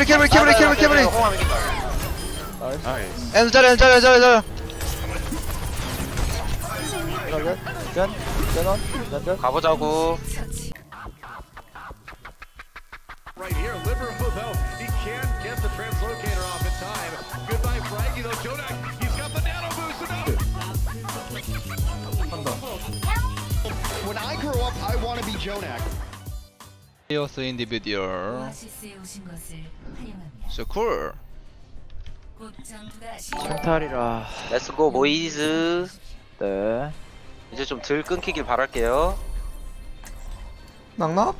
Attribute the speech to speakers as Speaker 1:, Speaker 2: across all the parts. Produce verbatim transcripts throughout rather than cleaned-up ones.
Speaker 1: 캐브리 캐브리 캐브리 캐브리.
Speaker 2: 나이스.
Speaker 1: 엔 자리 엔 자리 엔 자리 자리.
Speaker 3: 전, 전원, 전전.
Speaker 4: 가보자고.
Speaker 5: Right here, Liverpool though, he can't get the translocator off in time. Goodbye, Frankie though. Jonak, he's got the nano boost. When I grow up, I want to be Jonak.
Speaker 1: Chaos individual.
Speaker 6: 오아시스에 오신 것을 환영합니다.
Speaker 1: So cool.
Speaker 6: 곧 전투가 시작.
Speaker 3: 평탈이라.
Speaker 4: 렛츠고 보이즈.
Speaker 3: 네.
Speaker 4: 이제 좀 덜 끊기길 바랄게요.
Speaker 1: 낙낙?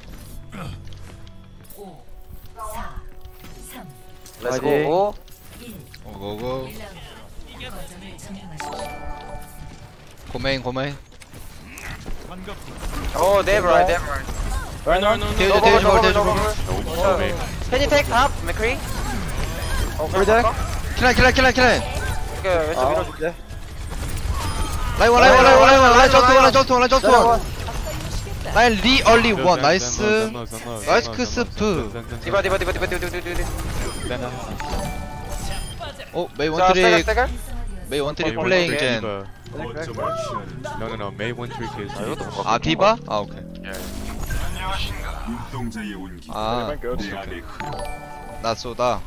Speaker 6: 오, 사, 삼,
Speaker 4: 렛츠고.
Speaker 6: 일.
Speaker 1: 오고고.
Speaker 6: 일 라운드. 거점을 점령하십시오.
Speaker 1: 고메인 고메인.
Speaker 4: 오, 네브라이, 네브라이.
Speaker 3: 라이너.
Speaker 1: 대주 대주 볼 대주 볼.
Speaker 4: 페니 택 탑, 맥크리. 어,
Speaker 3: 그래?
Speaker 1: 킬라 킬라 킬라 킬라.
Speaker 4: 이렇게 왼쪽 밀어줄게.
Speaker 1: 라이원 라이원 라이원 라이원 라이 저스트 원 라이 저스트 원 라이 저스트 원. 라인 리 얼리 원 나이스. 나이스 크스프.
Speaker 4: 디바, 디바, 디바, 디바, 디바, 디바, 디바.
Speaker 1: 오 메이
Speaker 4: 자, 세갈,
Speaker 1: 원트릭.
Speaker 4: 세갈.
Speaker 1: 메이 원트릭 플레잉 젠.
Speaker 2: No, no, no. May one trick is.
Speaker 4: 아, 이것도 못
Speaker 1: 아 디바? 아 오케이.
Speaker 7: 눈동자의 온기
Speaker 1: 아
Speaker 7: 내 안에
Speaker 1: 나 쏘다.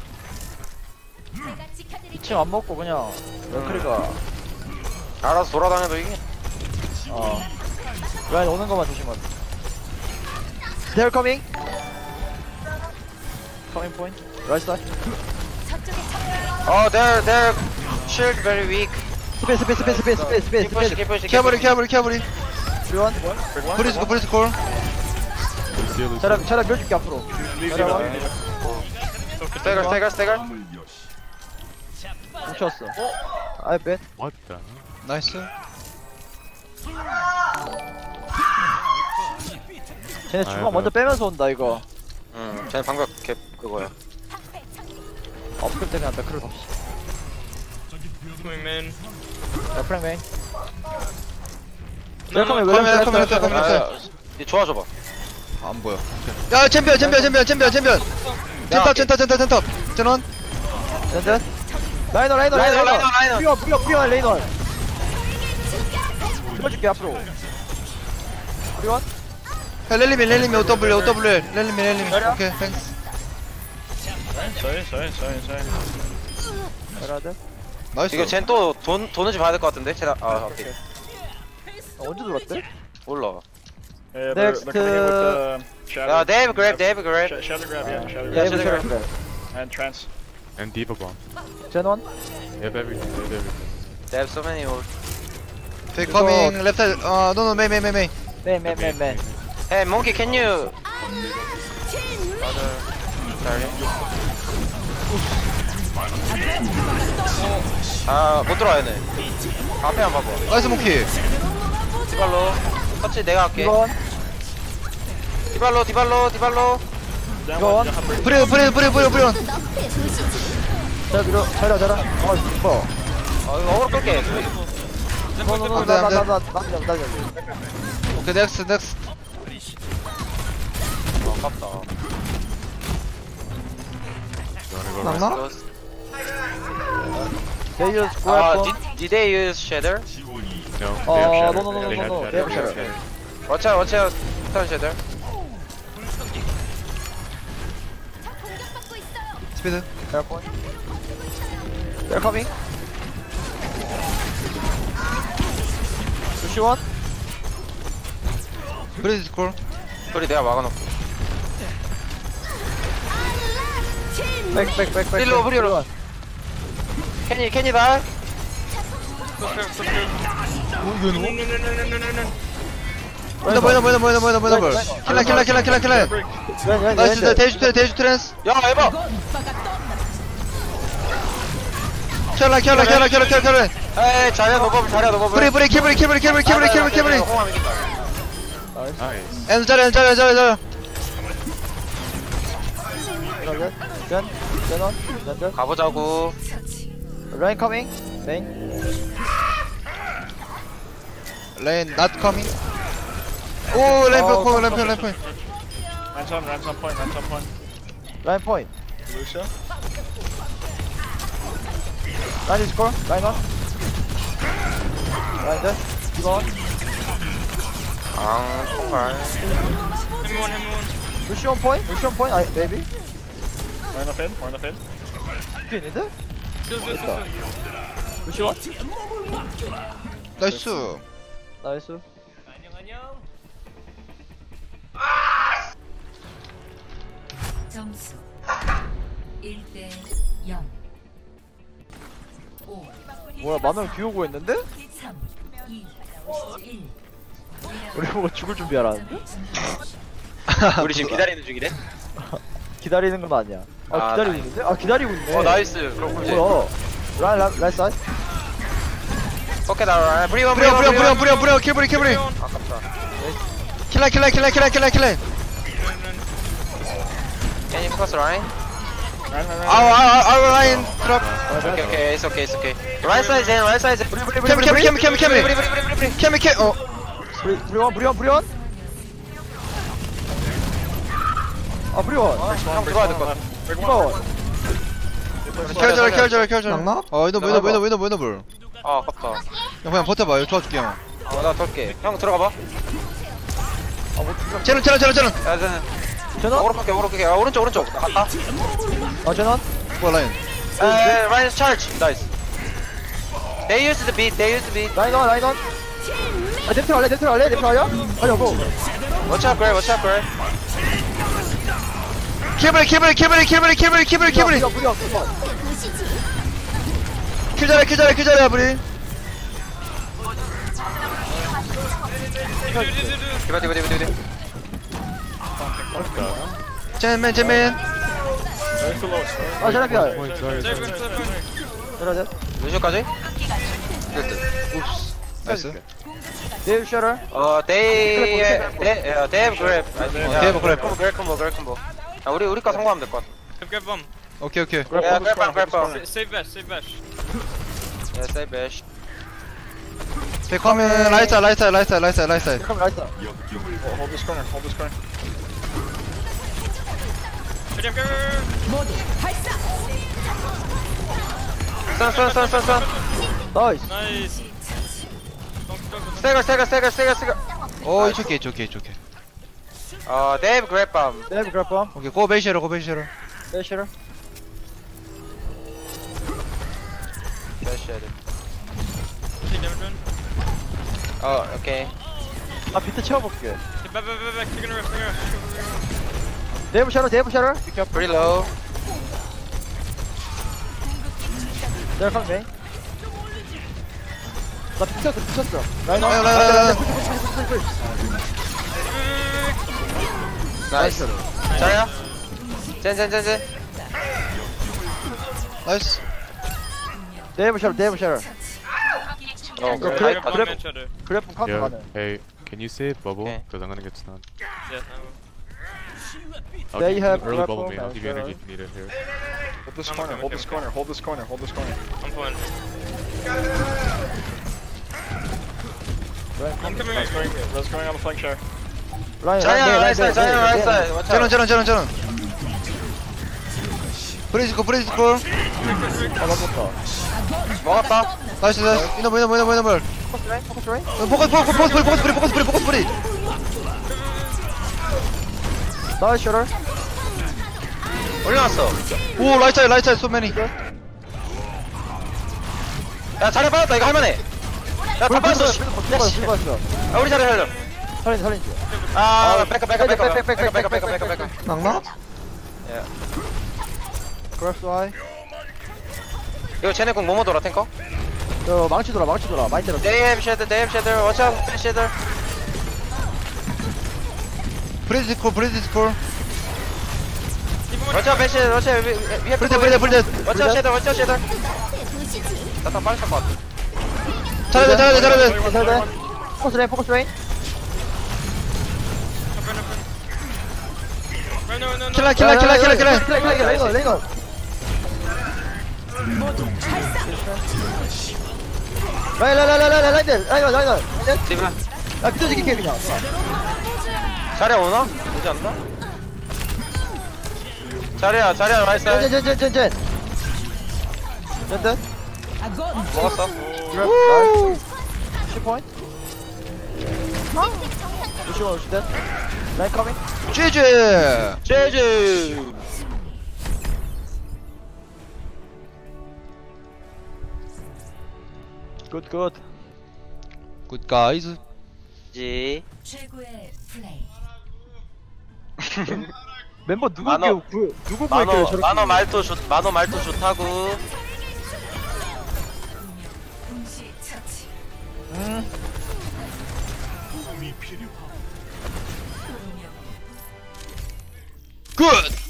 Speaker 3: 층 안 먹고 그냥 랭크리가
Speaker 4: 알아서 돌아다녀도 이게.
Speaker 3: 어 라인 오는 거만 조심하자. They're coming. Coming point. Right side.
Speaker 4: 어, they're, they're shield very weak.
Speaker 3: 스페이스 스페이스 스페이스 스페이스 스페이스 스페이스
Speaker 4: 키퍼시,
Speaker 3: 스페이스.
Speaker 4: 키퍼시,
Speaker 1: 캐버리 캐버리 캐버리.
Speaker 3: everyone.
Speaker 1: 브리스콜 브리스콜.
Speaker 3: 차량 차량 밀어줄게 앞으로.
Speaker 4: 세갈, 세갈, 세갈.
Speaker 3: 뭉쳤어. I bet.
Speaker 2: What the?
Speaker 1: 나이스.
Speaker 3: 쟤네 중앙 먼저 빼면서 온다 이거.
Speaker 4: 응, 쟤는 방금 개 그거야.
Speaker 3: 업글 때문에 안 맥크를 갑시다.
Speaker 4: 맨.
Speaker 3: 야 프랭맨.
Speaker 1: 카메라,
Speaker 3: 웰컴해 웰컴해
Speaker 1: 카메라,
Speaker 3: 웰컴해.
Speaker 1: 카메라.
Speaker 4: 아, 야, 이 좋아줘봐.
Speaker 1: 안 보여. 야 챔피언 챔피언 챔피언 챔피언 챔피언. 젠탑 젠탑 젠탑 젠탑. 전원.
Speaker 3: 젠젠. 라이너 라이너
Speaker 4: 라이너,
Speaker 3: 라이너.
Speaker 4: 라이너, 라이너.
Speaker 3: 뿌려 뿌려 뿌려 레이너. 들어줄게 앞으로. 뿌려.
Speaker 1: 야 렐리미 렐리미 오더블유 오더블유 렐리미 렐리미.
Speaker 3: 내려.
Speaker 1: 오케이 땡스.
Speaker 3: 잘하자.
Speaker 1: 나이스.
Speaker 4: 이거 쟤는 또돈 돈을 받을 것 같은데? 쟤 아, 오케이.
Speaker 3: 언제 들어왔대?
Speaker 4: 몰라.
Speaker 3: Next.
Speaker 4: 야, 데이브 그랩, 데이브 그랩.
Speaker 5: Shadow grab, yeah, shadow
Speaker 3: 야
Speaker 5: grab.
Speaker 3: 이거 그래.
Speaker 5: And trance.
Speaker 2: And Diva bomb.
Speaker 3: 젠원.
Speaker 2: They have everything. They have everything.
Speaker 4: They have so many ult.
Speaker 1: They coming left side. 어 no no 메이 메이 메이 메이.
Speaker 3: 맨맨맨맨.
Speaker 4: Hey, monkey, can you? Other. Sorry. 아, 못 들어와 얘네. 앞에 한 번 봐봐.
Speaker 1: 나이스 모키.
Speaker 4: 디발로. 터치 내가 할게.
Speaker 3: 이건
Speaker 4: 디발로, 디발로, 디발로.
Speaker 3: 이건.
Speaker 1: 브레 브레 브레 브레 브레.
Speaker 3: 자 밀어. 잘라 잘라. 어 이뻐.
Speaker 4: 어, 이거 어그로 끌게.
Speaker 3: 나나나나나나나.
Speaker 1: 오케이 넥스트 넥스트.
Speaker 4: 어, 아깝다.
Speaker 1: 낙낙?
Speaker 3: They use
Speaker 4: 아,
Speaker 3: grab.
Speaker 4: did, did they use shader?
Speaker 2: No.
Speaker 3: Oh,
Speaker 2: they have shadow.
Speaker 3: no, no, no,
Speaker 2: They
Speaker 3: no,
Speaker 2: had
Speaker 3: no,
Speaker 2: shadow.
Speaker 3: they have
Speaker 2: They have
Speaker 3: shadow.
Speaker 2: shadow.
Speaker 4: Watch out, watch out. Turn shader.
Speaker 1: 스피드.
Speaker 3: They're point. They're coming. 루시원.
Speaker 1: 브리스콜.
Speaker 4: 소리 내가 막아놓고.
Speaker 3: 백백백백.
Speaker 4: 릴로, 브리로. 캐니, 캐니 다.
Speaker 1: 뭐야 뭐야 뭐야 뭐야 뭐야 뭐야 뭐야. 킬라 킬라 킬라 킬라 킬라. 나이스 대주 트랜스 대주 트랜스.
Speaker 4: 야, 에바.
Speaker 1: 킬라 킬라 킬라 킬라 킬라 킬라.
Speaker 4: 에이, 자리야 노버블, 자리야 노버블.
Speaker 1: 브레 브레 캐브리 캐브리 캐브리 캐브리 캐브리 캐브리.
Speaker 2: Nice.
Speaker 1: 엔 자리 엔 자리 엔 자리 엔 자리.
Speaker 3: 전 전원 전전.
Speaker 4: 가보자고.
Speaker 3: Rain coming. Rain.
Speaker 1: 레인 not coming. 오 램프 코 램프 램프.
Speaker 5: Ransom, ransom point, ransom point.
Speaker 3: Rain point. 루시아. 라인 스콜. 라인 원. 라인 돼. 이거.
Speaker 4: 아 총알.
Speaker 3: 루시온 포인트? 루시온 포인트? 아이, 메이비?
Speaker 7: We're in the fin, we're in the fin.
Speaker 3: 뒤에 있는데? 됐다. 루시온?
Speaker 1: 나이스.
Speaker 3: 나이스.
Speaker 6: 점수 일 대 영. 오,
Speaker 3: 뭐야, 만원 비우고 있는데?
Speaker 6: 삼, 이, 일.
Speaker 3: 우리 보고 죽을 준비하라는데?
Speaker 4: 우리 지금 기다리는 중이래.
Speaker 3: 기다리는 건 아니야. 아,
Speaker 4: 아,
Speaker 3: 기다리고
Speaker 4: 나이-
Speaker 3: 있는데? 아, 기다리고 있네.
Speaker 4: 어 나이스. 그럼 이제
Speaker 3: 뭐야? 라인, 라인, 라인 사이드?
Speaker 4: 오케이 나 브리원
Speaker 1: 뿌려
Speaker 4: 브리원
Speaker 1: 뿌려 뿌려 뿌려 뿌려 킬브리 킬브리.
Speaker 4: 아깝다.
Speaker 1: 킬라 킬라 킬라 킬라 킬라 킬라.
Speaker 4: Can you focus line?
Speaker 1: 아우 아우 아우 라인 드랍.
Speaker 4: 오케이 오케이 it's okay it's okay. Right side in right side.
Speaker 1: 캠 캠 캠 캠 캠
Speaker 4: 브리 브리 브리 브리 브리.
Speaker 1: 캠 캠 어.
Speaker 3: 브리, 브리원, 브리원, 브리원? 아, 브리원.
Speaker 4: 형 들어와야 될 것 같아.
Speaker 3: 브리원.
Speaker 1: 켜져라 켜져라 켜져라. 낙나? 어 이놈 이놈 이놈 이놈 이놈.
Speaker 4: 아 아깝다.
Speaker 1: 형 그냥 버텨봐. 이거 도와줄게 형.
Speaker 4: 어나 돌게. 형 들어가 봐.
Speaker 1: 쟤는 쟤는 쟤는 쟤는.
Speaker 4: 야 쟤는
Speaker 3: 제넌?
Speaker 4: 오른쪽 갈게 오른쪽 갈게. 아, 오른쪽 오른쪽. 나갔다.
Speaker 3: 아, 제넌?
Speaker 1: 뭐 라인.
Speaker 4: 에 right charge. Nice. They used the beat. They used the beat.
Speaker 3: 라인 원, 라인 원. 아, 넵트 할래? 넵트 할래? 넵트 할래? 아니, 뭐.
Speaker 4: Watch out, Gray. Watch out, Gray.
Speaker 1: 킬브리 킬브리 킬브리 킬브리 킬브리 킬브리 킬브리.
Speaker 3: 브리원, 브리원, 브리원.
Speaker 1: 킬잘해 킬잘해 킬잘해 브리.
Speaker 4: 디바 디바 디바 디바.
Speaker 1: 젠맨 젠맨.
Speaker 3: 아, 제라 피할.
Speaker 2: Point, sorry, sorry.
Speaker 3: 제라 제.
Speaker 4: 루시오까지?
Speaker 1: 나이스.
Speaker 3: 네일 셔럴.
Speaker 4: 어, they, they, uh, they have grip.
Speaker 1: they have grip.
Speaker 4: 콤보, grip 콤보, grip 콤보. 아, 우리 우리 거 성공하면 될 것 같아.
Speaker 5: Grab bomb.
Speaker 1: 오케이 오케이.
Speaker 4: 야, grip bomb, grip bomb.
Speaker 5: Save bash, save bash.
Speaker 4: 야, save bash.
Speaker 1: 백화면 라이트 라이트 라이트 라이트 라이트.
Speaker 3: 잠깐 라이트.
Speaker 7: Hold this corner, hold this corner.
Speaker 5: Grab, grab.
Speaker 4: 선, 선, 선, 선, 선.
Speaker 3: 나이스.
Speaker 5: Nice.
Speaker 4: Stagger, stagger, stagger, stagger, stagger.
Speaker 1: 오 이쪽에 이쪽에 이쪽에.
Speaker 4: 어, they have grip bomb.
Speaker 3: 네일 그래프.
Speaker 1: 오케이 고 베이시로 고 베이시로.
Speaker 3: 네일 셔럴.
Speaker 4: Dash head.
Speaker 5: Take damage run.
Speaker 4: 어, 오케이.
Speaker 3: 아, 비트 채워볼게.
Speaker 5: Hey, back, back, back, back. Taking a rest, taking a rest.
Speaker 3: 네이브 셔럴, 네이브 셔럴.
Speaker 4: Pretty low.
Speaker 3: 네일 컴 메인. 나 비쳤어, 비쳤어. 라인
Speaker 1: 라인, 라인, 라인, 라인.
Speaker 4: 나이스. 자야. 젠, 젠, 젠, 젠.
Speaker 1: 나이스.
Speaker 3: 네이브 셔럴, 네이브 셔럴.
Speaker 4: 어,
Speaker 3: 그래,
Speaker 4: 그래.
Speaker 3: 그래.
Speaker 5: Bomb and shutter.
Speaker 3: 그래프 카운터
Speaker 2: Yeah.
Speaker 3: 가네.
Speaker 2: Hey, can you save bubble?
Speaker 4: Okay.
Speaker 2: Because I'm gonna get stunned.
Speaker 5: Yeah, I will.
Speaker 2: I'll
Speaker 3: They
Speaker 2: give you
Speaker 3: have
Speaker 2: early
Speaker 3: grapple
Speaker 2: bubble main. I'll
Speaker 3: and
Speaker 2: give you energy
Speaker 3: steroid.
Speaker 2: if you need it here.
Speaker 7: Hold this
Speaker 5: I'm
Speaker 7: corner,
Speaker 5: okay,
Speaker 7: hold
Speaker 5: okay,
Speaker 7: this
Speaker 5: okay.
Speaker 7: corner, hold this corner, hold this corner.
Speaker 5: I'm fine.
Speaker 3: 라인
Speaker 5: I'm coming
Speaker 7: Let's
Speaker 5: right.
Speaker 7: going, let's going on the flank share.
Speaker 3: 라인
Speaker 4: 자야,
Speaker 3: 라인,
Speaker 4: right side, 자야, right
Speaker 3: 라인.
Speaker 4: side. Watch
Speaker 1: 쟤는
Speaker 4: out.
Speaker 1: 쟤는 쟤는 쟤는. 브리즈코 브리즈코.
Speaker 3: 아, 맞췄다.
Speaker 4: 먹었다.
Speaker 1: 나이스 나이스. 이놈 이놈 이놈 이놈.
Speaker 3: 포커스 라인, 포커스 라인.
Speaker 1: 포커스 포커스 포커스 브리 포커스 브리 포커스 브리 포커스 브리.
Speaker 3: 나이스 셔럴.
Speaker 4: 올려놨어.
Speaker 1: 오 라이트 사이드 라이트 사이드 so many.
Speaker 4: 야, 자리 빠졌다. 이거 할만해. 야, 다 빠졌어. 씨. 야, 씨.
Speaker 3: 불봤어.
Speaker 4: 야, 우리 자리 살려.
Speaker 3: 살린, 살린 줄.
Speaker 4: 아, 백업, 백업, 백업, 백업, 백업, 백업, 백업, 백업.
Speaker 1: 낙나?
Speaker 3: 그래프 와이.
Speaker 4: 이거 쟤네 공 뭐뭐 돌아, 탱커?
Speaker 3: 저 망치 돌아, 망치 돌아. 많이 때렸어.
Speaker 4: They have shader, they have shader. Watch out, shader.
Speaker 1: 브리즈코 브리즈코.
Speaker 4: Watch out, shader, watch out. We- we have to
Speaker 1: 브리즈
Speaker 4: go
Speaker 1: 브리즈
Speaker 4: in.
Speaker 1: 브리즈.
Speaker 4: Watch out, shader, watch out, shader. 나다 빨리 찰것 같아.
Speaker 1: 잘해 돼 잘해 돼 잘해 돼.
Speaker 3: 살살. 포커스 라인, 포커스 라인.
Speaker 5: Run, no, no, no.
Speaker 1: 킬라 킬라 킬라 킬라 킬라.
Speaker 3: 킬라, 킬라, 킬라. 레이건, 레이건. 라인, 라인, 라인, 라인, 라인, 라인, 라인, 라인, 라인.
Speaker 4: 디바.
Speaker 3: 야, 비켜지게 캐 그냥.
Speaker 4: 자리 오나? 오지 않나? 자리야 자리야 나이스.
Speaker 3: 젠젠젠젠젠 젠젠
Speaker 4: 먹었어.
Speaker 3: 나이스 십 포인트 루시원 루시댄 라인 커밍
Speaker 1: 지지.
Speaker 4: 제주.
Speaker 3: 굿굿
Speaker 1: 굿 가이즈.
Speaker 4: 지.
Speaker 6: 최고의 플레이.
Speaker 3: 멤버 누구
Speaker 4: 만호.
Speaker 3: 구, 누구 구했길래
Speaker 4: 만호
Speaker 3: 저렇게
Speaker 4: 만호 말도 좋 만호 말도 좋다고.
Speaker 6: 동시 처치.
Speaker 1: 굿.